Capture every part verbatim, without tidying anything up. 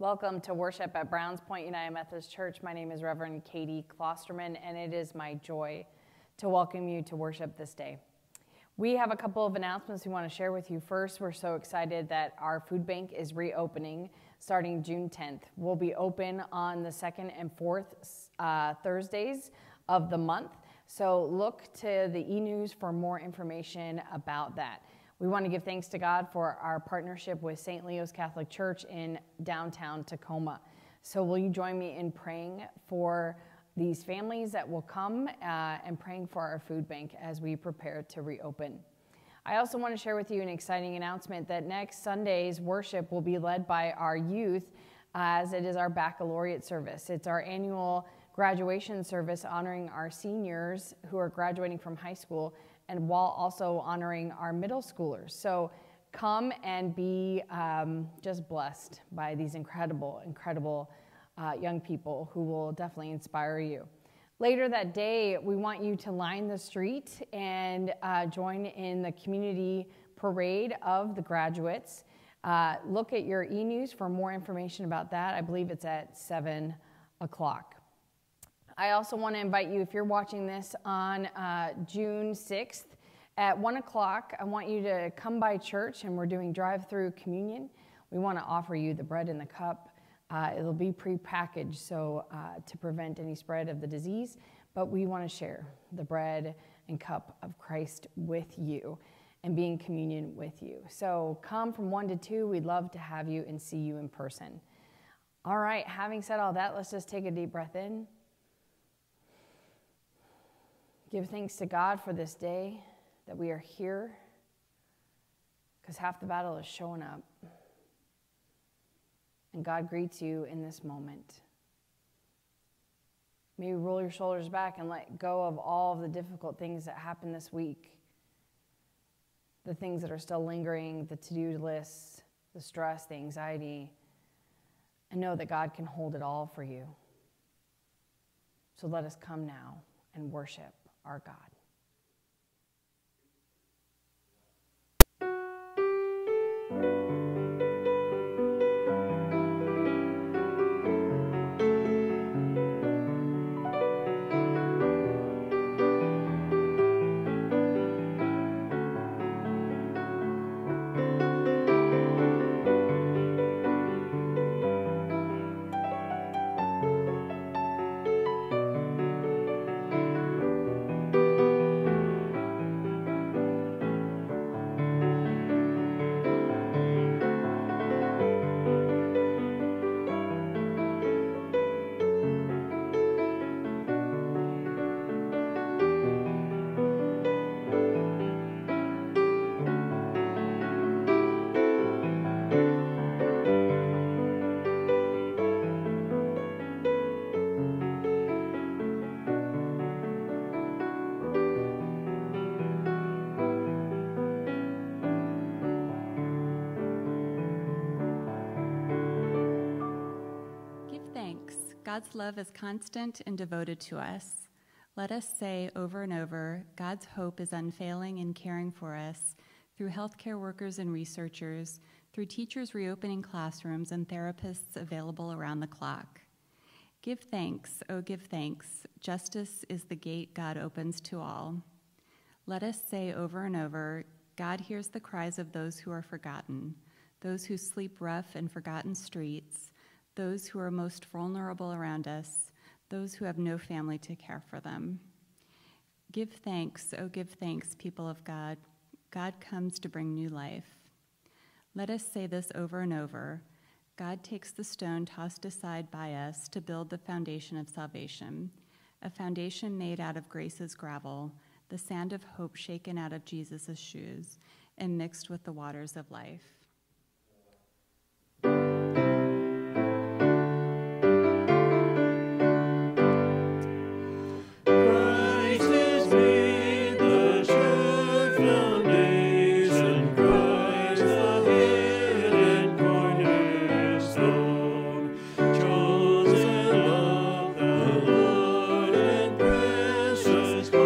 Welcome to worship at Browns Point United Methodist Church. My name is Reverend Katie Klosterman, and it is my joy to welcome you to worship this day. We have a couple of announcements we want to share with you. First, we're so excited that our food bank is reopening starting June tenth. We'll be open on the second and fourth uh, Thursdays of the month, so look to the e-news for more information about that. We want to give thanks to God for our partnership with Saint Leo's Catholic Church in downtown Tacoma. So will you join me in praying for these families that will come uh, and praying for our food bank as we prepare to reopen. I also want to share with you an exciting announcement that next Sunday's worship will be led by our youth as it is our baccalaureate service. It's our annual graduation service honoring our seniors who are graduating from high school and while also honoring our middle schoolers. So come and be um, just blessed by these incredible, incredible uh, young people who will definitely inspire you. Later that day, we want you to line the street and uh, join in the community parade of the graduates. Uh, look at your e-news for more information about that. I believe it's at seven o'clock. I also want to invite you, if you're watching this on uh, June sixth at one o'clock, I want you to come by church, and we're doing drive-through communion. We want to offer you the bread and the cup. Uh, it'll be pre-packaged so uh, to prevent any spread of the disease, but we want to share the bread and cup of Christ with you and be in communion with you. So come from one to two. We'd love to have you and see you in person. All right, having said all that, let's just take a deep breath in. Give thanks to God for this day, that we are here, because half the battle is showing up. And God greets you in this moment. Maybe roll your shoulders back and let go of all of the difficult things that happened this week, the things that are still lingering, the to-do lists, the stress, the anxiety, and know that God can hold it all for you. So let us come now and worship our God. God's love is constant and devoted to us. Let us say over and over, God's hope is unfailing in caring for us through healthcare workers and researchers, through teachers reopening classrooms and therapists available around the clock. Give thanks, oh give thanks. Justice is the gate God opens to all. Let us say over and over, God hears the cries of those who are forgotten, those who sleep rough in forgotten streets, those who are most vulnerable around us, those who have no family to care for them. Give thanks, oh give thanks, people of God. God comes to bring new life. Let us say this over and over. God takes the stone tossed aside by us to build the foundation of salvation, a foundation made out of grace's gravel, the sand of hope shaken out of Jesus' shoes, and mixed with the waters of life.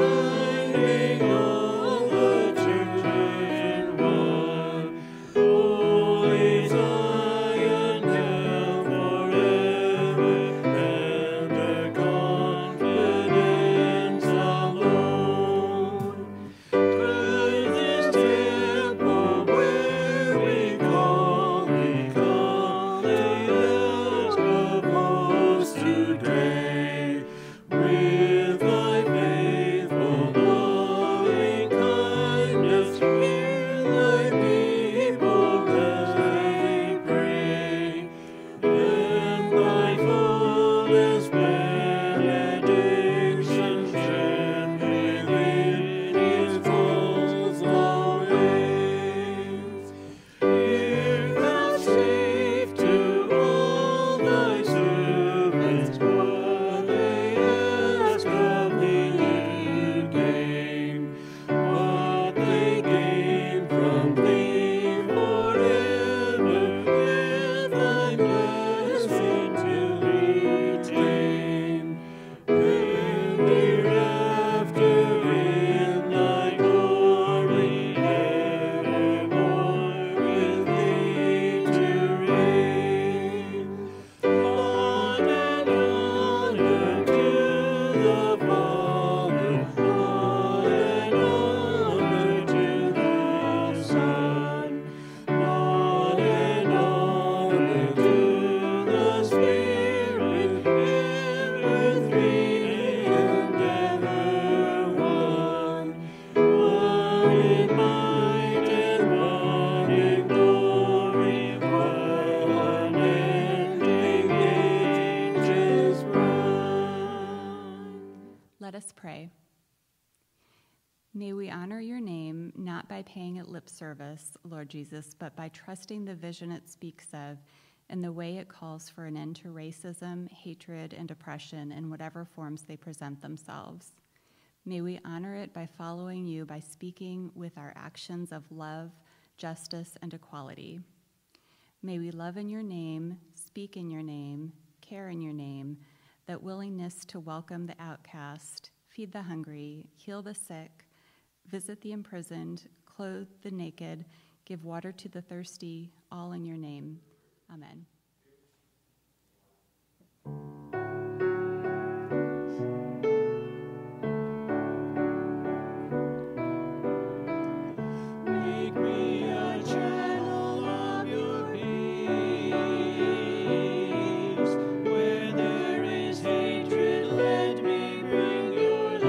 Oh pray. May we honor your name not by paying it lip service, Lord Jesus, but by trusting the vision it speaks of and the way it calls for an end to racism, hatred, and oppression in whatever forms they present themselves. May we honor it by following you by speaking with our actions of love, justice, and equality. May we love in your name, speak in your name, care in your name, that willingness to welcome the outcast, feed the hungry, heal the sick, visit the imprisoned, clothe the naked, give water to the thirsty, all in your name. Amen. Make me a channel of your peace. Where there is hatred, let me bring your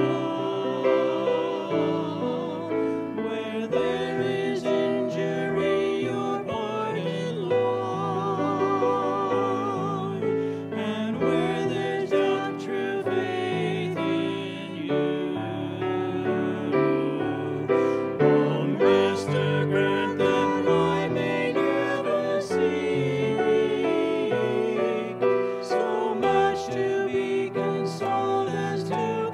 love. Where there is injury, your pardon, Lord. And where there's doubt, true faith in you. Oh, Master, grant that I may never seek so much to be consoled as to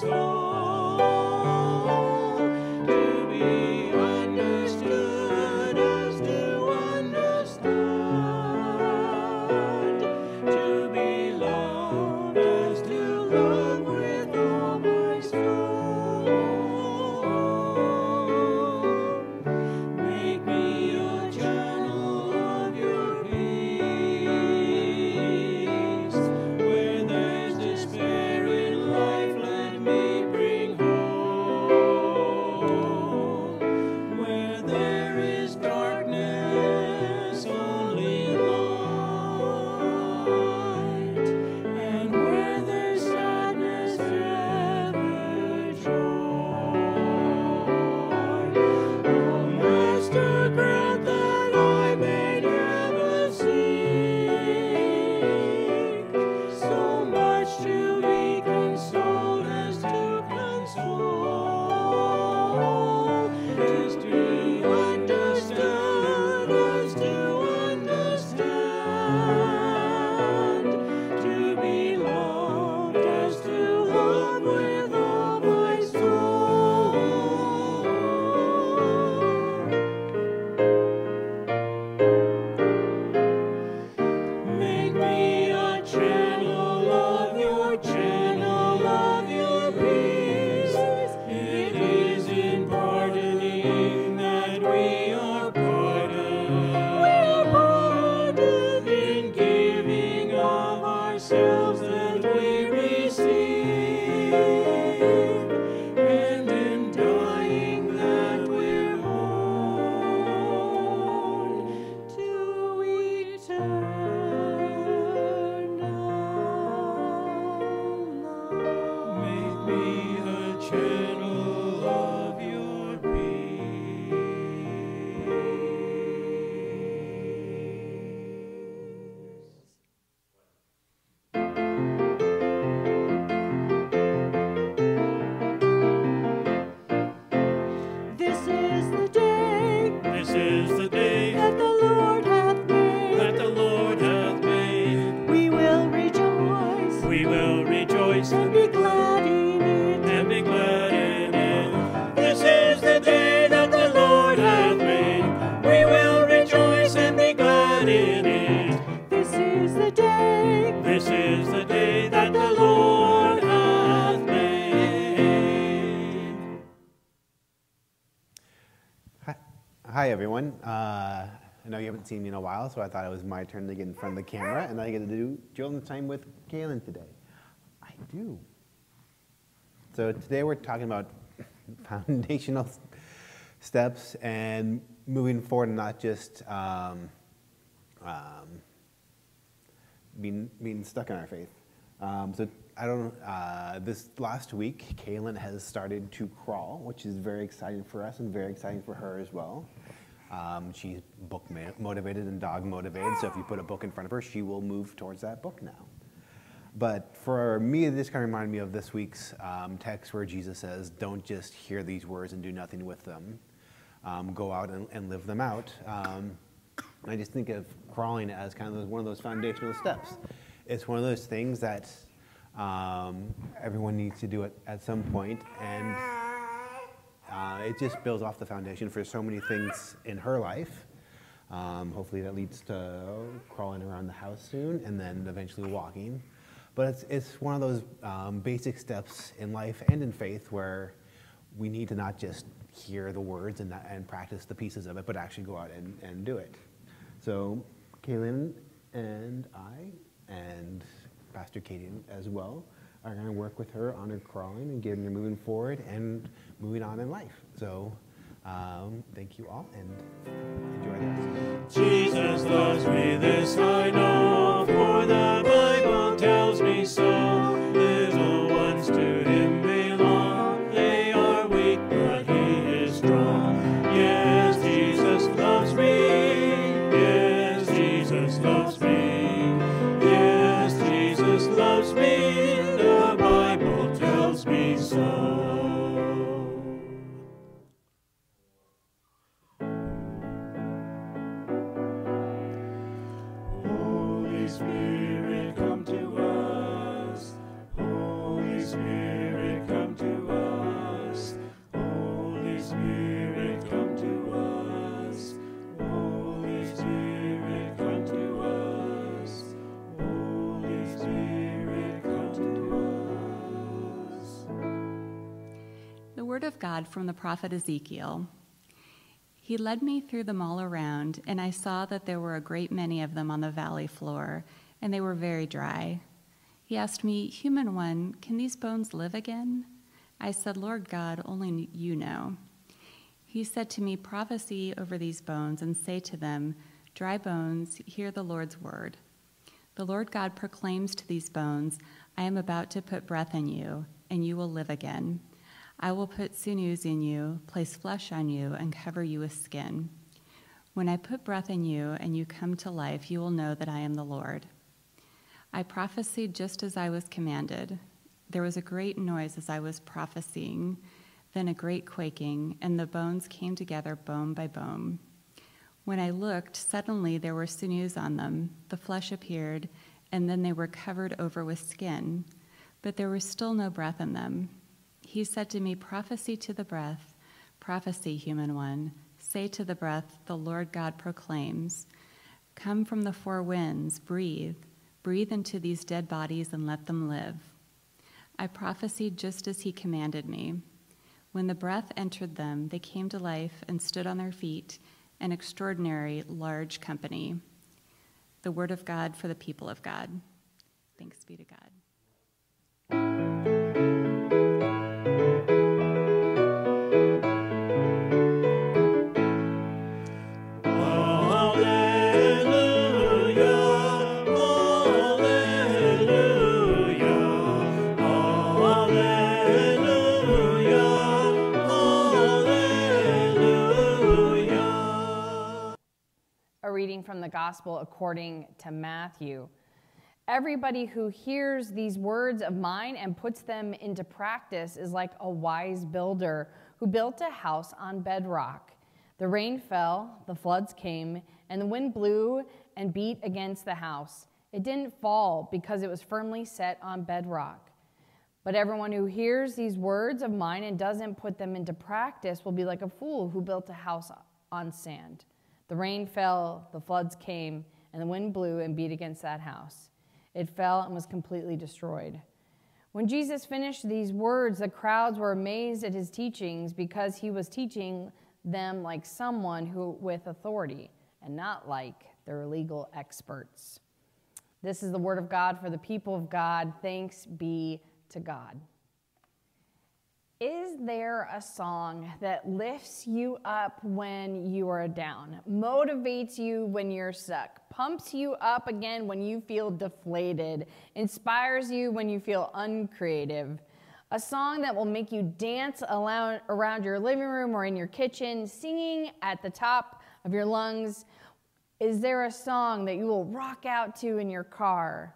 console, to be understood as to understand, to be loved as to love with all my soul. Make me a channel of your peace. Where there's despair in life, let me bring hope. Where there is darkness, only light. And where there's sadness, ever joy. Oh, Master, grant that I may never seek so much to be consoled as to console, as to understood as to understand, to be loved as to love with all my soul. Make me a channel of your channel of your peace. It is in pardoning that we are pardoned. We are pardoned in giving of ourselves that we receive, and in dying that we're born to eternal life. Make me a channel of your peace. This is the day This is the day that the Lord hath made. that the Lord hath made. We will rejoice We will rejoice and be glad in it. and be glad in it. This is the day that the Lord hath made. We will rejoice and be glad in it. This is the day This is the day that the Lord hath made. Hi, hi everyone. Uh, I know you haven't seen me in a while, so I thought it was my turn to get in front of the camera, and I get to do children's time with Kaylin today. I do. So today we're talking about foundational s- steps and moving forward, and not just um, um, being being stuck in our faith. Um, so I don't. Uh, this last week, Kaylin has started to crawl, which is very exciting for us and very exciting for her as well. Um, she's book ma- motivated and dog motivated, so if you put a book in front of her, she will move towards that book now. But for me, this kind of reminded me of this week's um, text where Jesus says, don't just hear these words and do nothing with them. Um, go out and, and live them out. Um, I just think of crawling as kind of those, one of those foundational steps. It's one of those things that um, everyone needs to do it at some point, and uh, it just builds off the foundation for so many things in her life. Um, hopefully that leads to crawling around the house soon, and then eventually walking. But it's, it's one of those um, basic steps in life and in faith where we need to not just hear the words and, not, and practice the pieces of it, but actually go out and, and do it. So Kaylin and I, and Pastor Katie as well, are going to work with her on her crawling and getting her moving forward and moving on in life. So um, thank you all, and enjoy this. Jesus loves me, this I know, for the Bible tells me so. Little ones to him belong, they are weak, but he is strong. Yes, Jesus loves me, yes, Jesus loves me, yes, Jesus loves me, the Bible tells me so. Spirit, come to us. Holy Spirit, come to us. Holy Spirit, come to us. Holy Spirit, come to us. Holy Spirit, come to us. The word of God from the prophet Ezekiel. He led me through them all around, and I saw that there were a great many of them on the valley floor, and they were very dry. He asked me, "Human one, can these bones live again?" I said, "Lord God, only you know." He said to me, "Prophesy over these bones and say to them, dry bones, hear the Lord's word. The Lord God proclaims to these bones, I am about to put breath in you, and you will live again. I will put sinews in you, place flesh on you, and cover you with skin. When I put breath in you and you come to life, you will know that I am the Lord." I prophesied just as I was commanded. There was a great noise as I was prophesying, then a great quaking, and the bones came together bone by bone. When I looked, suddenly there were sinews on them, the flesh appeared, and then they were covered over with skin, but there was still no breath in them. He said to me, "Prophesy to the breath, prophesy, human one. Say to the breath, the Lord God proclaims, come from the four winds, breathe, breathe into these dead bodies and let them live." I prophesied just as he commanded me. When the breath entered them, they came to life and stood on their feet, an extraordinary large company. The word of God for the people of God. Thanks be to God. Reading from the Gospel according to Matthew. Everybody who hears these words of mine and puts them into practice is like a wise builder who built a house on bedrock. The rain fell, the floods came, and the wind blew and beat against the house. It didn't fall because it was firmly set on bedrock. But everyone who hears these words of mine and doesn't put them into practice will be like a fool who built a house on sand. The rain fell, the floods came, and the wind blew and beat against that house. It fell and was completely destroyed. When Jesus finished these words, the crowds were amazed at his teachings because he was teaching them like someone who with authority and not like their legal experts. This is the word of God for the people of God. Thanks be to God. Is there a song that lifts you up when you are down, motivates you when you're stuck, pumps you up again when you feel deflated, inspires you when you feel uncreative? A song that will make you dance around your living room or in your kitchen, singing at the top of your lungs? Is there a song that you will rock out to in your car?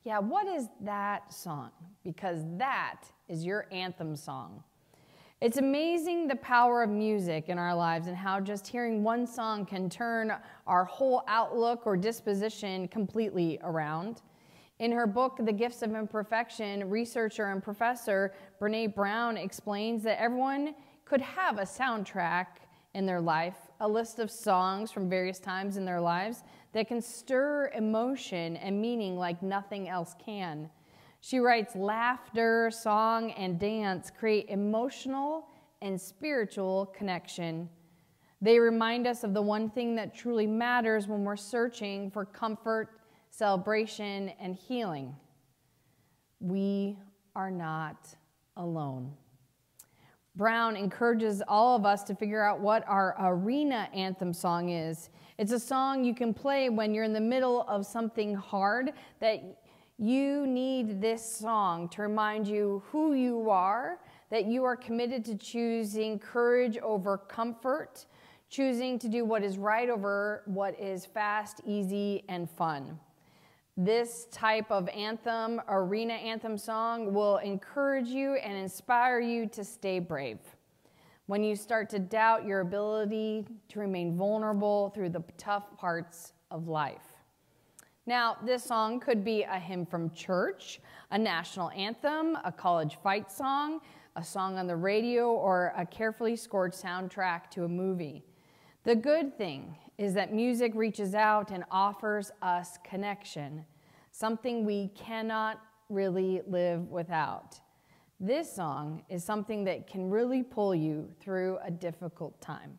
Yeah, what is that song? Because that is your anthem song. It's amazing the power of music in our lives and how just hearing one song can turn our whole outlook or disposition completely around. In her book, The Gifts of Imperfection, researcher and professor Brene Brown explains that everyone could have a soundtrack in their life, a list of songs from various times in their lives that can stir emotion and meaning like nothing else can. She writes, laughter, song, and dance create emotional and spiritual connection. They remind us of the one thing that truly matters when we're searching for comfort, celebration, and healing. We are not alone. Brown encourages all of us to figure out what our arena anthem song is. It's a song you can play when you're in the middle of something hard, that you need this song to remind you who you are, that you are committed to choosing courage over comfort, choosing to do what is right over what is fast, easy, and fun. This type of anthem, arena anthem song, will encourage you and inspire you to stay brave. When you start to doubt your ability to remain vulnerable through the tough parts of life. Now, this song could be a hymn from church, a national anthem, a college fight song, a song on the radio, or a carefully scored soundtrack to a movie. The good thing is that music reaches out and offers us connection, something we cannot really live without. This song is something that can really pull you through a difficult time.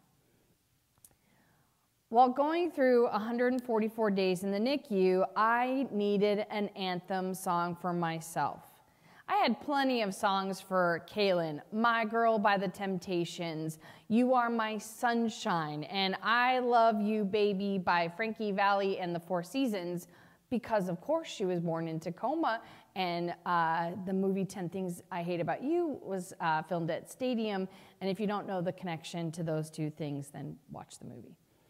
While going through one hundred forty-four days in the N I C U, I needed an anthem song for myself. I had plenty of songs for Kaylin, My Girl by the Temptations, You Are My Sunshine, and I Love You Baby by Frankie Valli and the Four Seasons, because of course she was born in Tacoma, and uh, the movie ten Things I Hate About You was uh, filmed at Stadium, and if you don't know the connection to those two things, then watch the movie.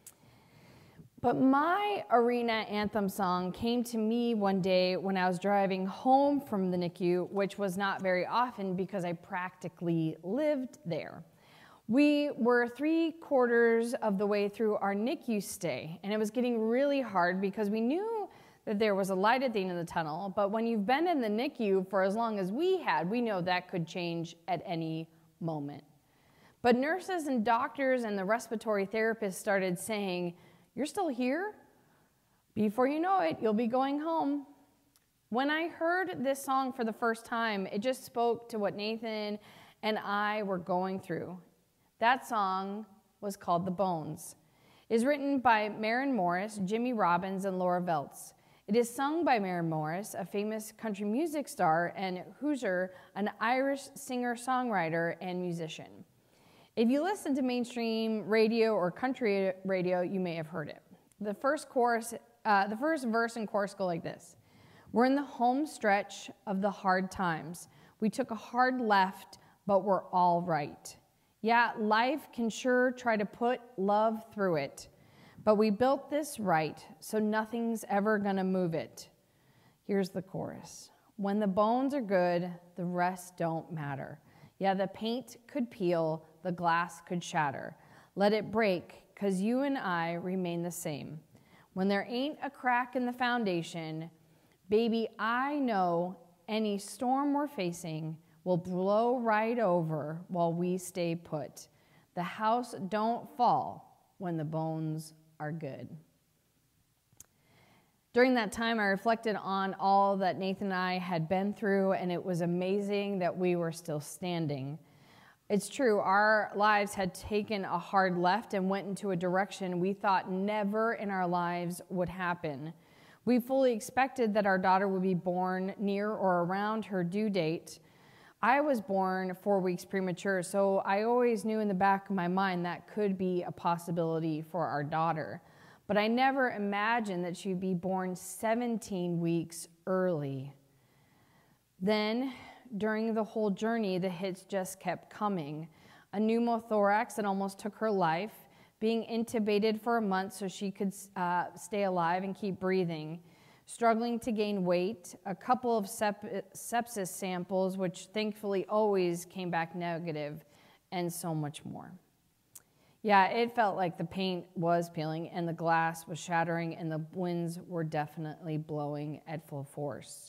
But my arena anthem song came to me one day when I was driving home from the N I C U, which was not very often because I practically lived there. We were three quarters of the way through our N I C U stay, and it was getting really hard because we knew that there was a light at the end of the tunnel, but when you've been in the N I C U for as long as we had, we know that could change at any moment. But nurses and doctors and the respiratory therapists started saying, "You're still here? Before you know it, you'll be going home." When I heard this song for the first time, it just spoke to what Nathan and I were going through. That song was called The Bones. It is written by Maren Morris, Jimmy Robbins, and Laura Veltz. It is sung by Maren Morris, a famous country music star, and Hoosier, an Irish singer-songwriter and musician. If you listen to mainstream radio or country radio, you may have heard it. The first chorus, uh, the first verse and chorus go like this. We're in the home stretch of the hard times. We took a hard left, but we're all right. Yeah, life can sure try to put love through it, but we built this right, so nothing's ever gonna move it. Here's the chorus. When the bones are good, the rest don't matter. Yeah, the paint could peel, the glass could shatter. Let it break, 'cause you and I remain the same. When there ain't a crack in the foundation, baby, I know any storm we're facing will blow right over while we stay put. The house don't fall when the bones are good. During that time, I reflected on all that Nathan and I had been through, and it was amazing that we were still standing. It's true, our lives had taken a hard left and went into a direction we thought never in our lives would happen. We fully expected that our daughter would be born near or around her due date. I was born four weeks premature, so I always knew in the back of my mind that could be a possibility for our daughter. But I never imagined that she'd be born seventeen weeks early. Then, during the whole journey, the hits just kept coming. A pneumothorax that almost took her life, being intubated for a month so she could uh, stay alive and keep breathing. struggling to gain weight, a couple of sep- sepsis samples, which thankfully always came back negative, and so much more. Yeah, it felt like the paint was peeling and the glass was shattering and the winds were definitely blowing at full force.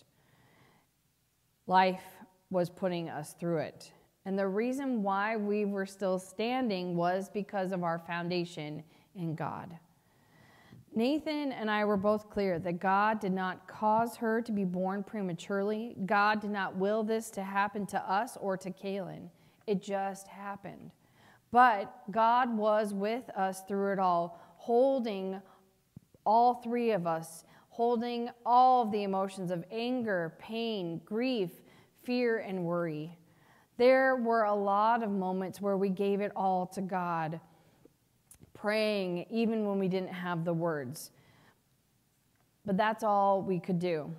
Life was putting us through it. And the reason why we were still standing was because of our foundation in God. Nathan and I were both clear that God did not cause her to be born prematurely. God did not will this to happen to us or to Kaylin. It just happened. But God was with us through it all, holding all three of us, holding all of the emotions of anger, pain, grief, fear, and worry. There were a lot of moments where we gave it all to God, praying even when we didn't have the words. But that's all we could do.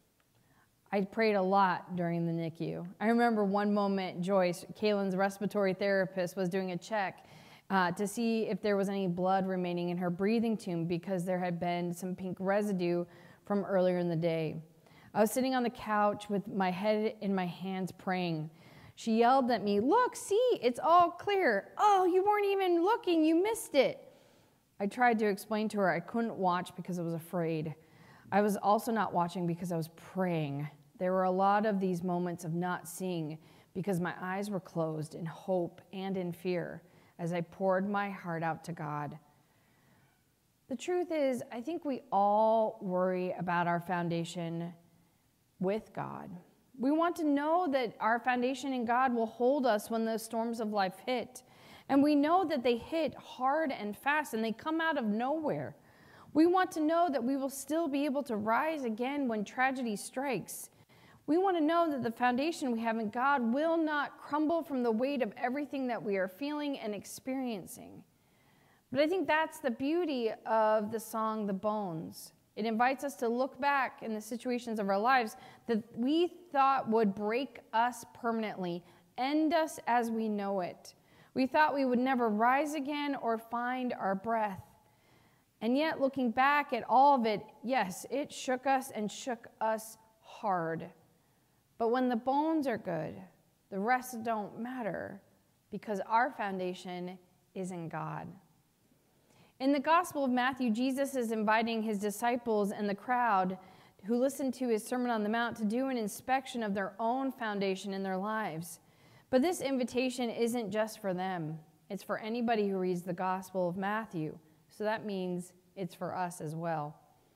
I prayed a lot during the N I C U. I remember one moment Joyce, Kaylin's respiratory therapist, was doing a check uh, to see if there was any blood remaining in her breathing tube because there had been some pink residue from earlier in the day. I was sitting on the couch with my head in my hands praying. She yelled at me, "Look, see, it's all clear. Oh, you weren't even looking, you missed it." I tried to explain to her I couldn't watch because I was afraid. I was also not watching because I was praying. There were a lot of these moments of not seeing because my eyes were closed in hope and in fear as I poured my heart out to God. The truth is, I think we all worry about our foundation with God. We want to know that our foundation in God will hold us when the storms of life hit. And we know that they hit hard and fast and they come out of nowhere. We want to know that we will still be able to rise again when tragedy strikes. We want to know that the foundation we have in God will not crumble from the weight of everything that we are feeling and experiencing. But I think that's the beauty of the song, The Bones. It invites us to look back in the situations of our lives that we thought would break us permanently, end us as we know it. We thought we would never rise again or find our breath. And yet, looking back at all of it, yes, it shook us and shook us hard. But when the bones are good, the rest don't matter because our foundation is in God. In the Gospel of Matthew, Jesus is inviting his disciples and the crowd who listened to his Sermon on the Mount to do an inspection of their own foundation in their lives. But this invitation isn't just for them. It's for anybody who reads the Gospel of Matthew. So that means it's for us as well.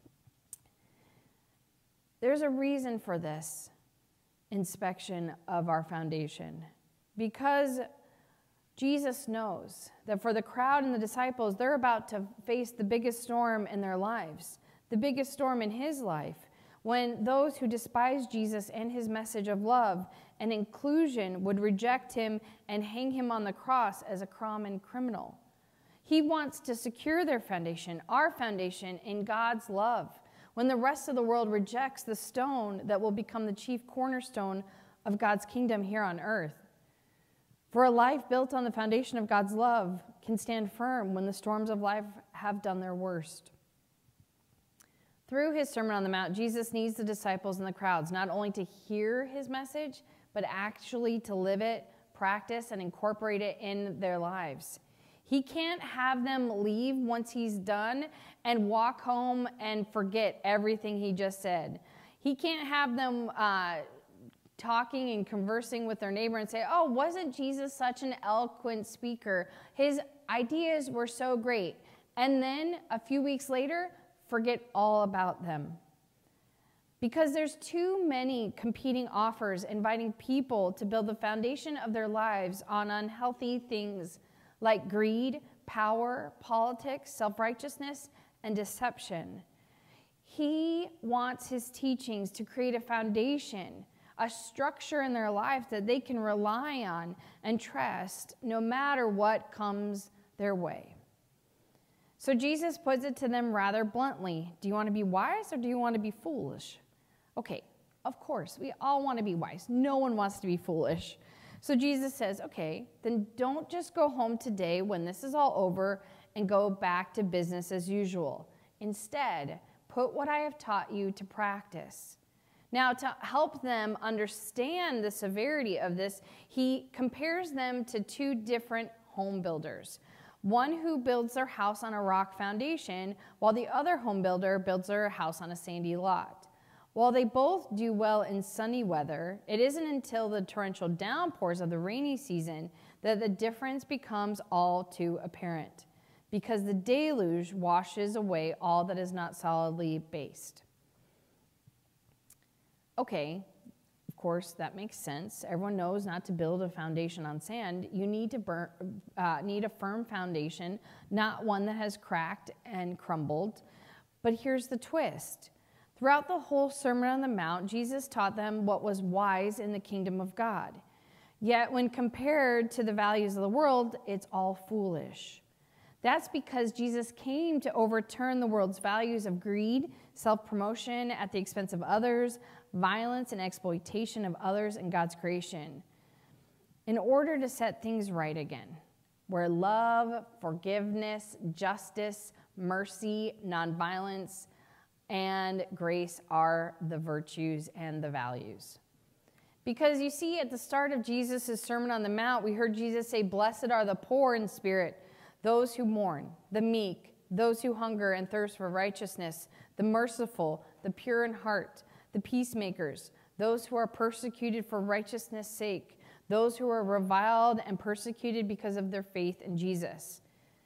There's a reason for this inspection of our foundation. Because Jesus knows that for the crowd and the disciples, they're about to face the biggest storm in their lives, the biggest storm in his life, when those who despise Jesus and his message of love and inclusion would reject him and hang him on the cross as a common criminal. He wants to secure their foundation, our foundation, in God's love, when the rest of the world rejects the stone that will become the chief cornerstone of God's kingdom here on earth. For a life built on the foundation of God's love can stand firm when the storms of life have done their worst. Through his Sermon on the Mount, Jesus needs the disciples and the crowds not only to hear his message, but actually to live it, practice, and incorporate it in their lives. He can't have them leave once he's done and walk home and forget everything he just said. He can't have them uh, talking and conversing with their neighbor and say, "Oh, wasn't Jesus such an eloquent speaker? His ideas were so great." And then a few weeks later, forget all about them. Because there's too many competing offers inviting people to build the foundation of their lives on unhealthy things like greed, power, politics, self-righteousness, and deception. He wants his teachings to create a foundation, a structure in their life that they can rely on and trust no matter what comes their way. So Jesus puts it to them rather bluntly. Do you want to be wise or do you want to be foolish? Okay, of course, we all want to be wise. No one wants to be foolish. So Jesus says, okay, then don't just go home today when this is all over and go back to business as usual. Instead, Put what I have taught you to practice. Now, to help them understand the severity of this, he compares them to two different home builders. One who builds their house on a rock foundation, while the other home builder builds their house on a sandy lot. While they both do well in sunny weather, it isn't until the torrential downpours of the rainy season that the difference becomes all too apparent, because the deluge washes away all that is not solidly based. Okay, of course, that makes sense. Everyone knows not to build a foundation on sand. You need to burn, uh, need a firm foundation, not one that has cracked and crumbled. But here's the twist. Throughout the whole Sermon on the Mount, Jesus taught them what was wise in the kingdom of God. Yet when compared to the values of the world, it's all foolish. That's because Jesus came to overturn the world's values of greed, self-promotion at the expense of others, violence and exploitation of others and God's creation, in order to set things right again, where love, forgiveness, justice, mercy, nonviolence, and grace are the virtues and the values. Because you see, at the start of Jesus' Sermon on the Mount, we heard Jesus say, "Blessed are the poor in spirit, those who mourn, the meek, those who hunger and thirst for righteousness, the merciful, the pure in heart, the peacemakers, those who are persecuted for righteousness' sake, those who are reviled and persecuted because of their faith in Jesus."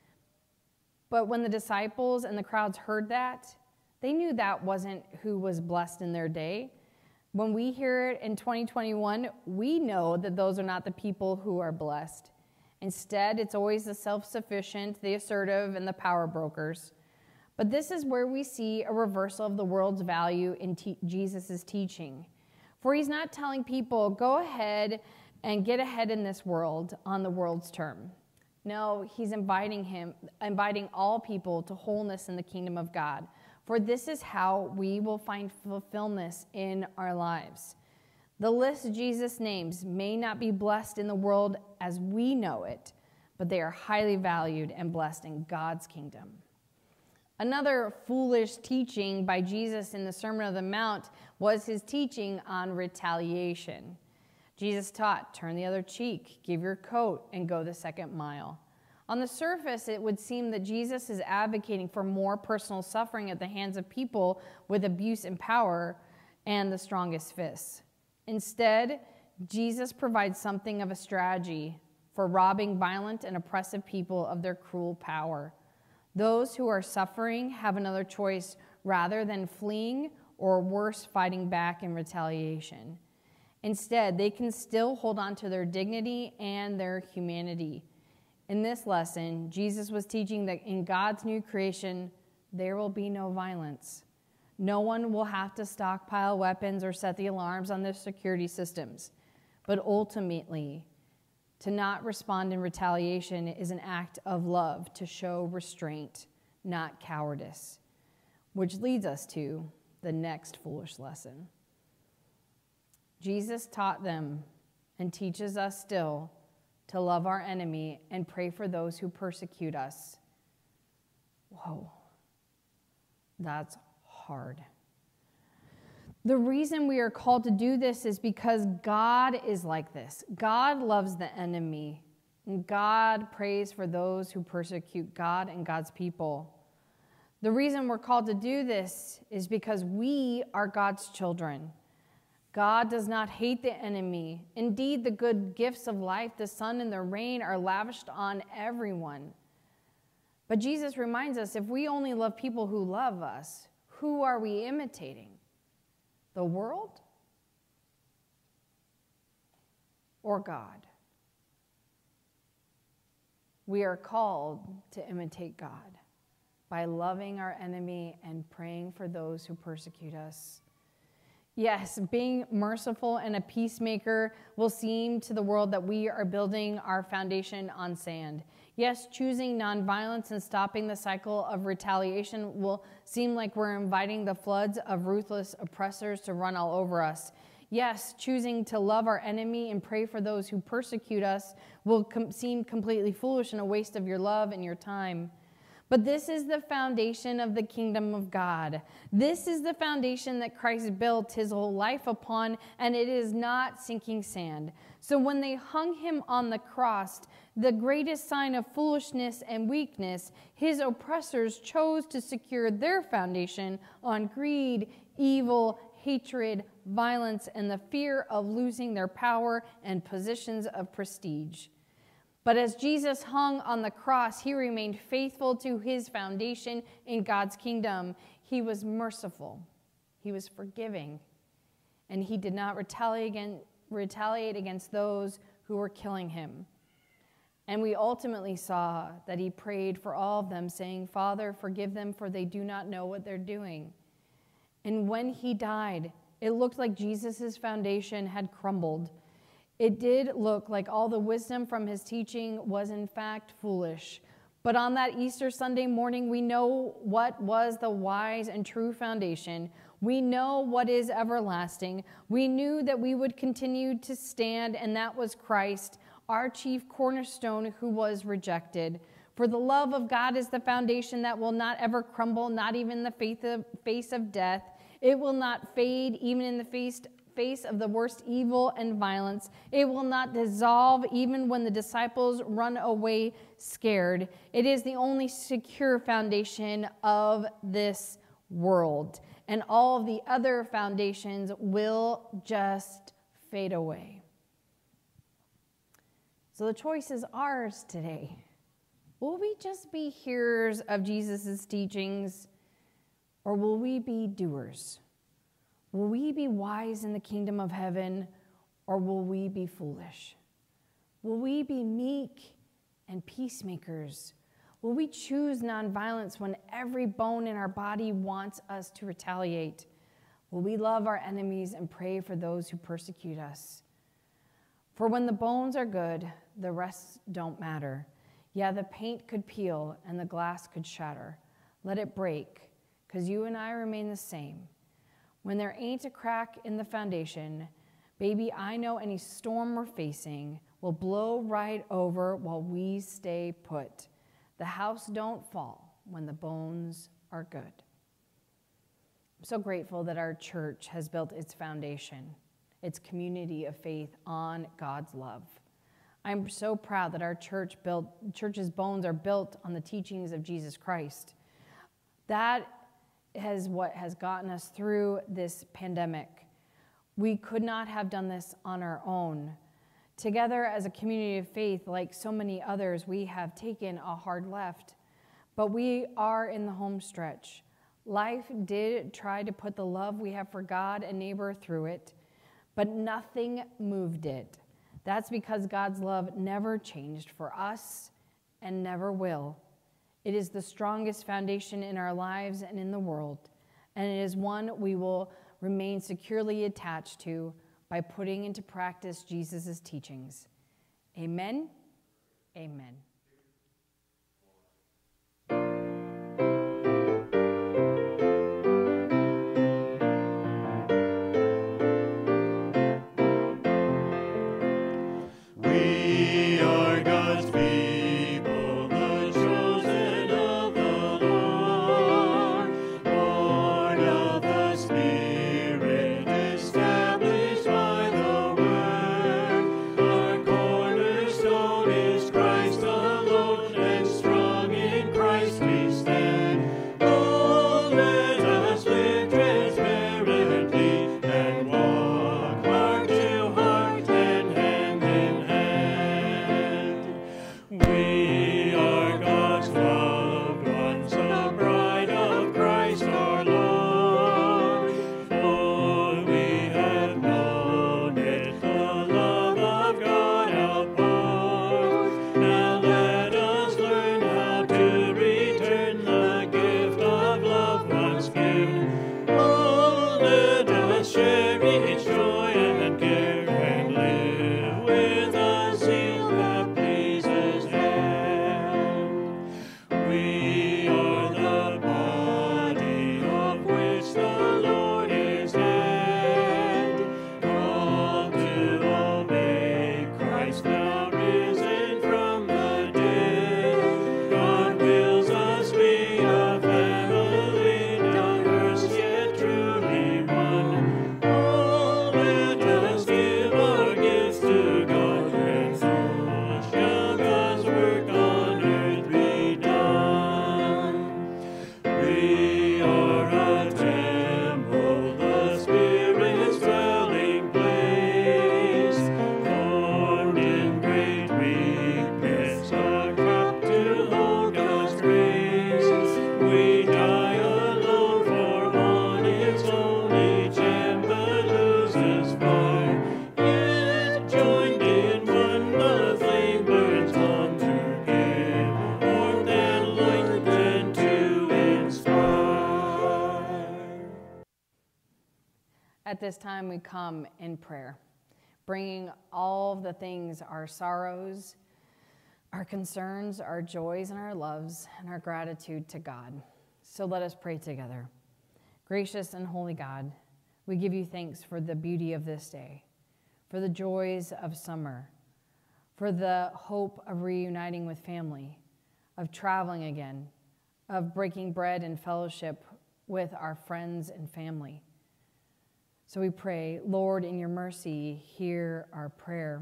But when the disciples and the crowds heard that, they knew that wasn't who was blessed in their day. When we hear it in twenty twenty-one, we know that those are not the people who are blessed. Instead, it's always the self-sufficient, the assertive, and the power brokers. But this is where we see a reversal of the world's value in te- Jesus' teaching. For he's not telling people, go ahead and get ahead in this world on the world's term. No, he's inviting him, inviting all people to wholeness in the kingdom of God. For this is how we will find fulfillment in our lives. The list Jesus names may not be blessed in the world as we know it, but they are highly valued and blessed in God's kingdom. Another foolish teaching by Jesus in the Sermon on the Mount was his teaching on retaliation. Jesus taught, turn the other cheek, give your coat, and go the second mile. On the surface, it would seem that Jesus is advocating for more personal suffering at the hands of people with abuse and power and the strongest fists. Instead, Jesus provides something of a strategy for robbing violent and oppressive people of their cruel power. Those who are suffering have another choice rather than fleeing or worse, fighting back in retaliation. Instead, they can still hold on to their dignity and their humanity. In this lesson, Jesus was teaching that in God's new creation, there will be no violence. No one will have to stockpile weapons or set the alarms on their security systems. But ultimately, to not respond in retaliation is an act of love to show restraint, not cowardice, which leads us to the next foolish lesson. Jesus taught them and teaches us still to love our enemy and pray for those who persecute us. Whoa, that's hard. The reason we are called to do this is because God is like this. God loves the enemy, and God prays for those who persecute God and God's people. The reason we're called to do this is because we are God's children. God does not hate the enemy. Indeed, the good gifts of life, the sun and the rain, are lavished on everyone. But Jesus reminds us, if we only love people who love us, who are we imitating? The world or God? We are called to imitate God by loving our enemy and praying for those who persecute us. Yes, being merciful and a peacemaker will seem to the world that we are building our foundation on sand. Yes, choosing nonviolence and stopping the cycle of retaliation will seem like we're inviting the floods of ruthless oppressors to run all over us. Yes, choosing to love our enemy and pray for those who persecute us will com- seem completely foolish and a waste of your love and your time. But this is the foundation of the kingdom of God. This is the foundation that Christ built his whole life upon, and it is not sinking sand. So when they hung him on the cross, the greatest sign of foolishness and weakness, his oppressors chose to secure their foundation on greed, evil, hatred, violence, and the fear of losing their power and positions of prestige. But as Jesus hung on the cross, he remained faithful to his foundation in God's kingdom. He was merciful. He was forgiving. And he did not retaliate against, retaliate against those who were killing him. And we ultimately saw that he prayed for all of them, saying, Father, forgive them, for they do not know what they're doing. And when he died, it looked like Jesus' foundation had crumbled. It did look like all the wisdom from his teaching was in fact foolish. But on that Easter Sunday morning, we know what was the wise and true foundation. We know what is everlasting. We knew that we would continue to stand, and that was Christ, our chief cornerstone, who was rejected. For the love of God is the foundation that will not ever crumble, not even in the face of, face of death. It will not fade, even in the face face of the worst evil and violence. It will not dissolve even when the disciples run away scared. It is the only secure foundation of this world. And all of the other foundations will just fade away. So the choice is ours today. Will we just be hearers of Jesus' teachings, or will we be doers? Will we be wise in the kingdom of heaven, or will we be foolish? Will we be meek and peacemakers? Will we choose nonviolence when every bone in our body wants us to retaliate? Will we love our enemies and pray for those who persecute us? For when the bones are good, the rest don't matter. Yeah, the paint could peel and the glass could shatter. Let it break, because you and I remain the same. When there ain't a crack in the foundation, baby, I know any storm we're facing will blow right over while we stay put. The house don't fall when the bones are good. I'm so grateful that our church has built its foundation, its community of faith on God's love. I'm so proud that our church built, church's bones are built on the teachings of Jesus Christ. That is what has gotten us through this pandemic. We could not have done this on our own. Together as a community of faith, like so many others, we have taken a hard left, but we are in the home stretch. Life did try to put the love we have for God and neighbor through it, but nothing moved it. That's because God's love never changed for us and never will. It is the strongest foundation in our lives and in the world, and it is one we will remain securely attached to by putting into practice Jesus' teachings. Amen. Amen. We are God's people, the chosen of the Lord, born of the Spirit, established by the Word. Our cornerstone is Christ alone. at this time we come in prayer, bringing all of the things, our sorrows, our concerns, our joys, and our loves, and our gratitude to God. So let us pray together. Gracious and holy God, we give you thanks for the beauty of this day, for the joys of summer, for the hope of reuniting with family, of traveling again, of breaking bread and fellowship with our friends and family. So we pray, Lord, in your mercy, hear our prayer.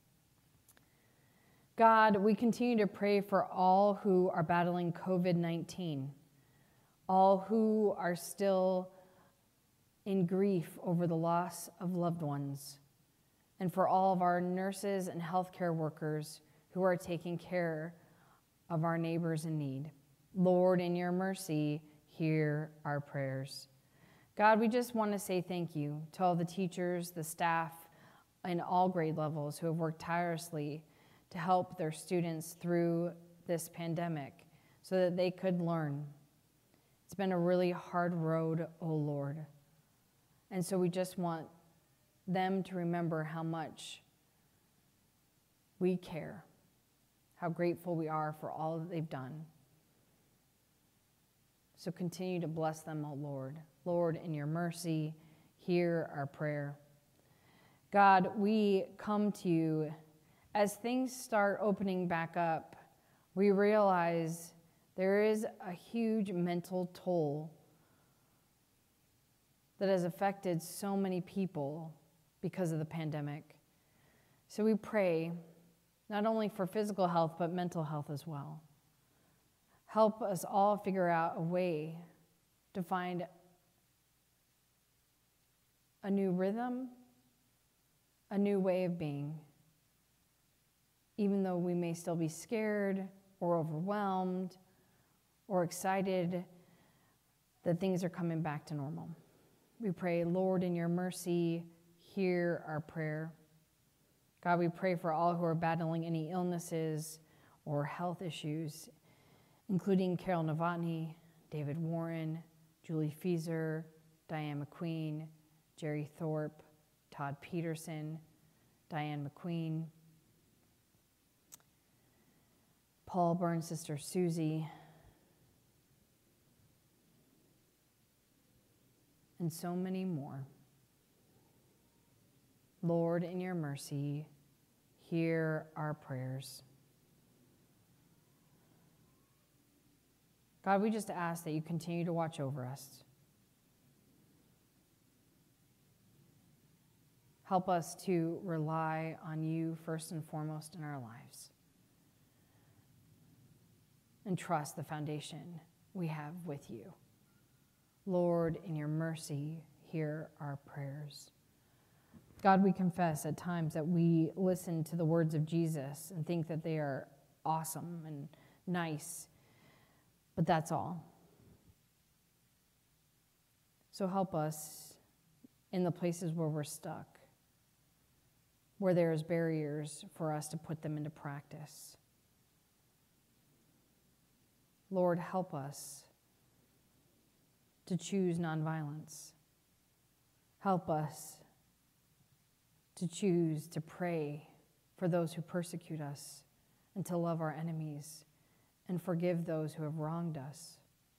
God, we continue to pray for all who are battling covid nineteen, all who are still in grief over the loss of loved ones, and for all of our nurses and healthcare workers who are taking care of our neighbors in need. Lord, in your mercy, hear our prayers. God, we just want to say thank you to all the teachers, the staff, in all grade levels who have worked tirelessly to help their students through this pandemic so that they could learn. It's been a really hard road, oh Lord. And so we just want them to remember how much we care, how grateful we are for all that they've done. So continue to bless them, oh Lord. Lord, in your mercy, hear our prayer. God, we come to you as things start opening back up. We realize there is a huge mental toll that has affected so many people because of the pandemic. So we pray not only for physical health, but mental health as well. Help us all figure out a way to find a new rhythm, a new way of being, even though we may still be scared or overwhelmed or excited that things are coming back to normal. We pray, Lord, in your mercy, hear our prayer. God, we pray for all who are battling any illnesses or health issues, including Carol Novotny, David Warren, Julie Fieser, Diane McQueen, Jerry Thorpe, Todd Peterson, Diane McQueen, Paul Burns' sister Susie, and so many more. Lord, in your mercy, hear our prayers. God, we just ask that you continue to watch over us. Help us to rely on you first and foremost in our lives, and trust the foundation we have with you. Lord, in your mercy, hear our prayers. God, we confess at times that we listen to the words of Jesus and think that they are awesome and nice, but that's all. So help us in the places where we're stuck, where there's barriers for us to put them into practice. Lord, help us to choose nonviolence. Help us to choose to pray for those who persecute us and to love our enemies and forgive those who have wronged us.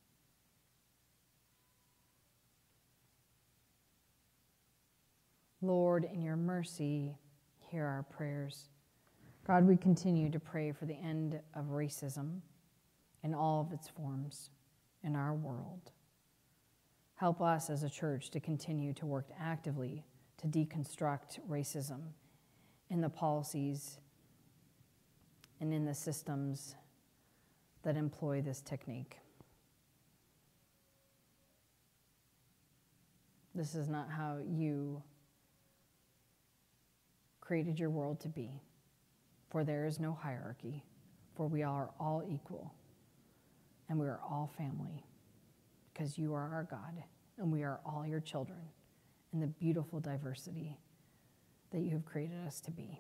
Lord, in your mercy, hear our prayers. God, we continue to pray for the end of racism in all of its forms in our world. Help us as a church to continue to work actively to deconstruct racism in the policies and in the systems that employ this technique. This is not how you created your world to be, for there is no hierarchy, for we are all equal, and we are all family, because you are our God, and we are all your children in the beautiful diversity that you have created us to be.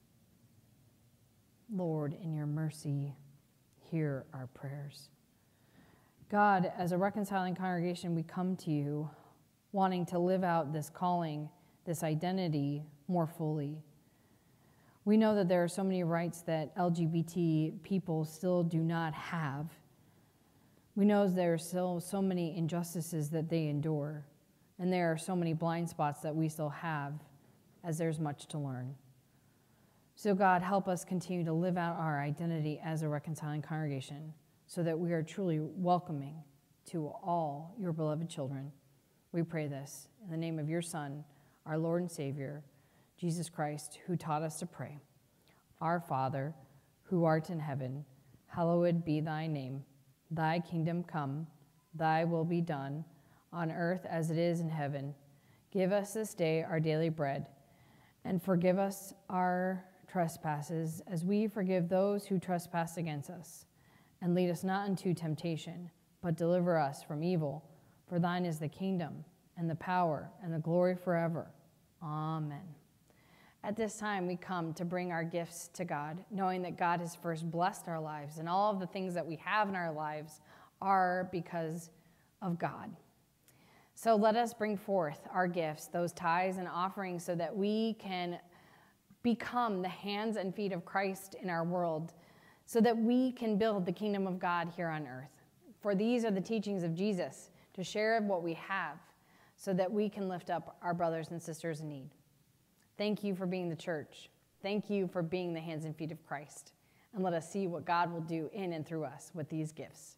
Lord, in your mercy, hear our prayers. God, as a reconciling congregation, we come to you wanting to live out this calling, this identity more fully. We know that there are so many rights that L G B T people still do not have. We know there are still so many injustices that they endure, and there are so many blind spots that we still have, as there's much to learn. So God, help us continue to live out our identity as a reconciling congregation so that we are truly welcoming to all your beloved children. We pray this in the name of your Son, our Lord and Savior, Jesus Christ, who taught us to pray. Our Father, who art in heaven, hallowed be thy name. Thy kingdom come, thy will be done, on earth as it is in heaven. Give us this day our daily bread, and forgive us our trespasses as we forgive those who trespass against us. And lead us not into temptation, but deliver us from evil. For thine is the kingdom, and the power, and the glory forever. Amen. At this time, we come to bring our gifts to God, knowing that God has first blessed our lives, and all of the things that we have in our lives are because of God. So let us bring forth our gifts, those tithes and offerings, so that we can become the hands and feet of Christ in our world, so that we can build the kingdom of God here on earth. For these are the teachings of Jesus, to share what we have, so that we can lift up our brothers and sisters in need. Thank you for being the church. Thank you for being the hands and feet of Christ. And let us see what God will do in and through us with these gifts.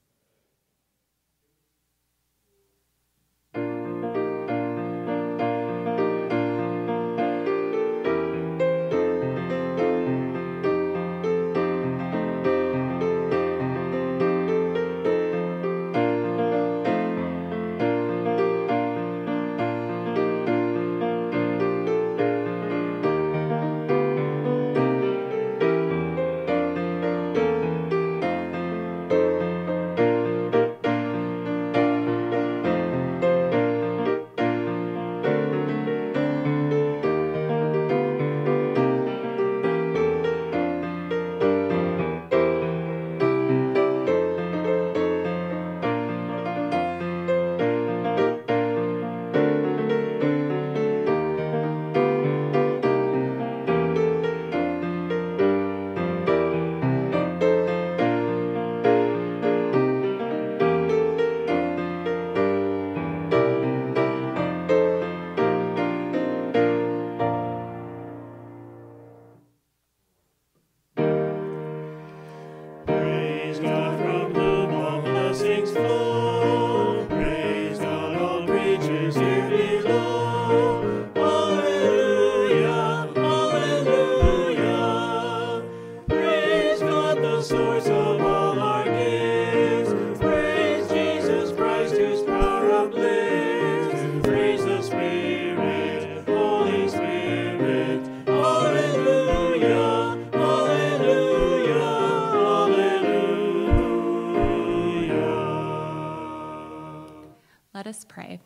Let us pray.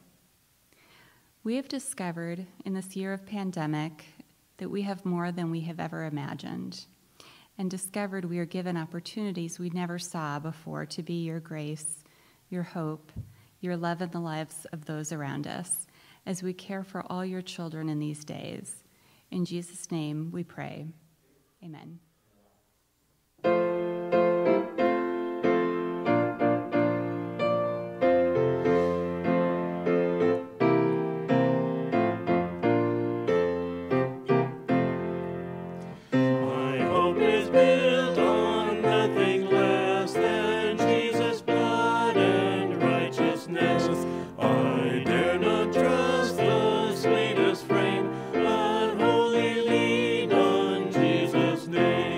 We have discovered in this year of pandemic that we have more than we have ever imagined, and discovered we are given opportunities we never saw before to be your grace, your hope, your love in the lives of those around us, as we care for all your children in these days. In Jesus' name we pray. Amen. Name.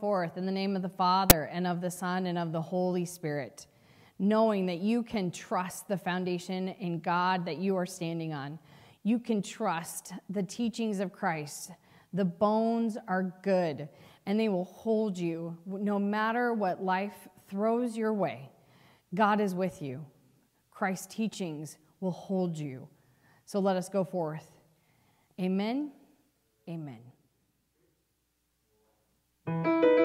forth in the name of the Father and of the Son and of the Holy Spirit, knowing that you can trust the foundation in God that you are standing on. You can trust the teachings of Christ. The bones are good, and they will hold you no matter what life throws your way. God is with you. Christ's teachings will hold you. So let us go forth. Amen. Amen.